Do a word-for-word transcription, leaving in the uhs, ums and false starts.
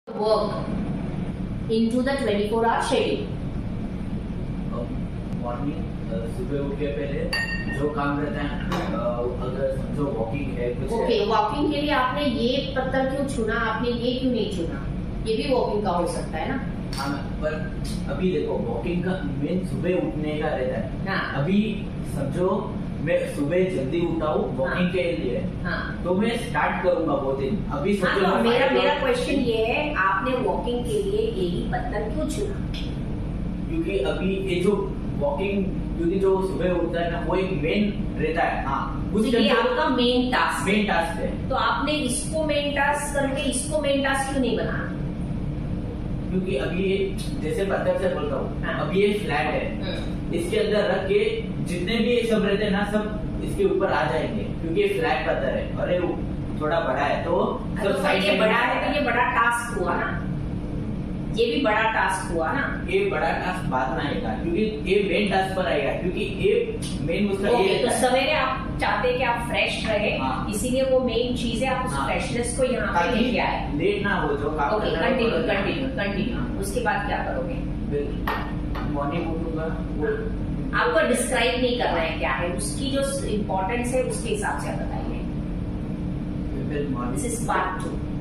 work into the twenty-four hour schedule. Morning सुबह उठ के पहले जो काम रहता है, अगर समझो वॉकिंग है कुछ ओके okay, वॉकिंग के लिए आपने ये पत्थर क्यों चुना, आपने ये क्यों नहीं चुना? ये भी वॉकिंग का हो सकता है ना। हाँ, पर अभी देखो वॉकिंग का मेन सुबह उठने का रहता है। हाँ। अभी समझो मैं सुबह जल्दी उठा हूँ वॉकिंग हाँ। के लिए, हाँ। तो मैं स्टार्ट करूंगा वो दिन। अभी हाँ, समझो तो मेरा मेरा क्वेश्चन ये है, आपने वॉकिंग के लिए यही पत्थर क्यों चुना? क्योंकि अभी ये जो वॉकिंग, क्योंकि जो सुबह उठता है ना वो एक मेन रहता है। हाँ, तो ये आपका मेन टास्क मेन टास्क है। तो आपने इसको मेन टास्क करके इसको मेन टास्क क्यों नहीं बनाना? क्योंकि अभी ये जैसे पत्थर से बोलता हूँ, हाँ। अभी ये फ्लैट है, इसके अंदर रख के जितने भी सब रहते हैं ना सब इसके ऊपर आ जाएंगे, क्योंकि ये फ्लैट पत्थर है और ये थोड़ा बड़ा है, तो सब साइड ये बड़ा है तो ये बड़ा टास्क हुआ ना, ये भी बड़ा टास्क हुआ ना। ये बड़ा टास्क बाद में आएगा, क्योंकि ये मेन टास्क पर आएगा, क्योंकि ये मेन उसका okay, ये तो सवेरे आप चाहते हैं कि आप फ्रेश रहे। हाँ। इसीलिए वो मेन चीज है, आप उस हाँ। फ्रेशनेस को यहाँ पे लेके आए, लेट ना हो जो काम ओके, कंटिन्यू कंटिन्यू कंटिन्यू। उसके बाद क्या करोगे? मॉर्निंग उठूंगा। आपको डिस्क्राइब नहीं करना है क्या है, उसकी जो इम्पोर्टेंस है उसके हिसाब से आप बताइए। This is part to.